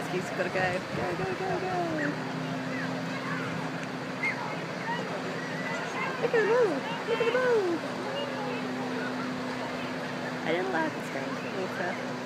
excuse, we've got to go. Go, go, go, go. Look at the ball. Look at the ball. I didn't like it staying in the water.